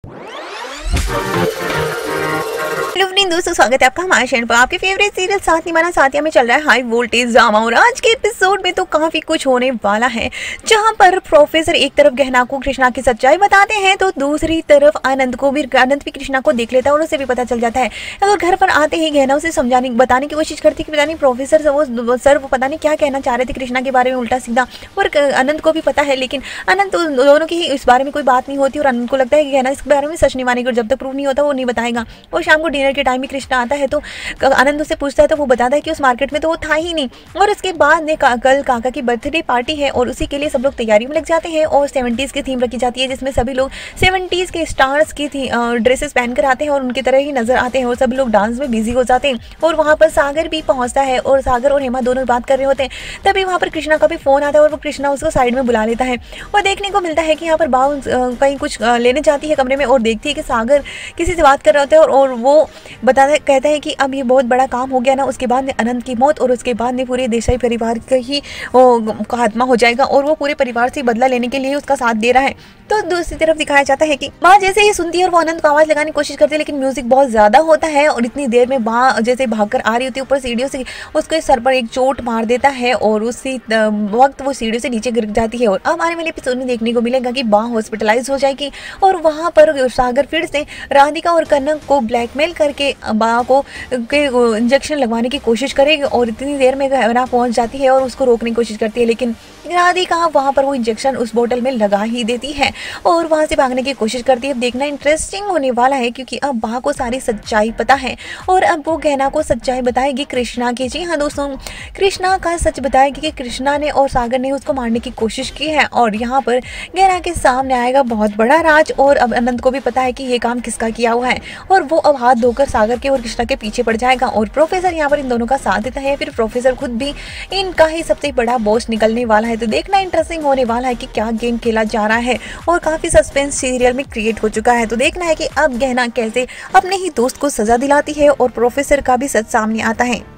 Hello friend दोस्तों, स्वागत है आपका हमारे चैनल पर। आपके फेवरेट सीरियल साथ निभाना साथिया में चल रहा है हाई वोल्टेज ड्रामा और आज के एपिसोड में तो काफी कुछ होने वाला है, जहां पर प्रोफेसर एक तरफ गहना को कृष्णा की सच्चाई बताते हैं तो दूसरी तरफ आनंद भी कृष्णा को देख लेता है और उसे भी पता चल जाता है। और घर पर आते ही गहना उसे बताने की कोशिश करती है कि पता नहीं प्रोफेसर वो पता नहीं क्या कहना चाह रहे थे कृष्णा के बारे में उल्टा सीधा, और आनंद को भी पता है, लेकिन आनंद तो दोनों की इस बारे में कोई बात नहीं होती और आनंद को लगता है कि गहना इस बारे में सच नहीं मानेगी और जब तक प्रूव नहीं होता वो नहीं बताएगा। और शाम को डिनर के टाइम में कृष्णा आता है तो आनंद उससे पूछता है तो वो बताता है कि उस मार्केट में तो वो था ही नहीं। और उसके बाद में कल काका की बर्थडे पार्टी है और उसी के लिए सब लोग तैयारी में लग जाते हैं और 70s की थीम रखी जाती है, जिसमें सभी लोग 70s के स्टार्स की ड्रेसेस पहनकर आते हैं और उनकी तरह ही नजर आते हैं और सभी लोग डांस में बिजी हो जाते हैं। और वहाँ पर सागर भी पहुँचता है और सागर और हेमा दोनों बात कर रहे होते हैं। तभी वहाँ पर कृष्णा का भी फोन आता है और वो कृष्णा उसको साइड में बुला लेता है और देखने को मिलता है कि यहाँ पर बाव कहीं कुछ लेने जाती है कमरे में और देखती है कि सागर किसी से बात कर रहे होते हैं और वो कहता है कि अब ये बहुत बड़ा काम हो गया ना। उसके बाद में अनंत की मौत और उसके बाद में पूरे देसाई परिवार का ही खात्मा हो जाएगा और वो पूरे परिवार से बदला लेने के लिए उसका साथ दे रहा है। तो दूसरी तरफ दिखाया जाता है कि माँ जैसे ही सुनती है और वो अनंत को आवाज लगाने की कोशिश करती है, लेकिन म्यूजिक बहुत ज्यादा होता है और इतनी देर में माँ जैसे भागकर आ रही होती है ऊपर सीढ़ियों से, उसके सर पर एक चोट मार देता है और उसी वक्त वो सीढ़ियों से नीचे गिर जाती है। और अब आने वाले एपिसोड में देखने को मिलेगा कि माँ हॉस्पिटलाइज हो जाएगी और वहां पर सागर फिर से राधिका और कनक को ब्लैकमेल करके माँ को इंजेक्शन लगवाने की कोशिश करेगी और इतनी देर में गहना पहुंच जाती है और उसको रोकने की कोशिश करती है, लेकिन राधिका वहां पर वो इंजेक्शन उस बोतल में लगा ही देती है और वहां से भागने की कोशिश करती है। अब देखना इंटरेस्टिंग होने वाला है क्योंकि अब माँ को सारी सच्चाई पता है और अब वो गहना को सच्चाई बताएगी कृष्णा की। जी हाँ दोस्तों, कृष्णा का सच बताएगी कि कृष्णा ने और सागर ने उसको मारने की कोशिश की है और यहाँ पर गहना के सामने आएगा बहुत बड़ा राज। और अब अनंत को भी पता है कि ये काम किसका किया हुआ है और वो अब हाथ धोकर सागर के और कृष्णा के पीछे पड़ जाएगा और प्रोफेसर यहाँ पर इन दोनों का साथ देता है। फिर प्रोफेसर खुद भी इनका ही सबसे बड़ा बॉस निकलने वाला है। तो देखना इंटरेस्टिंग होने वाला है कि क्या गेम खेला जा रहा है और काफी सस्पेंस सीरियल में क्रिएट हो चुका है। तो देखना है कि अब गहना कैसे अपने ही दोस्त को सजा दिलाती है और प्रोफेसर का भी सच सामने आता है।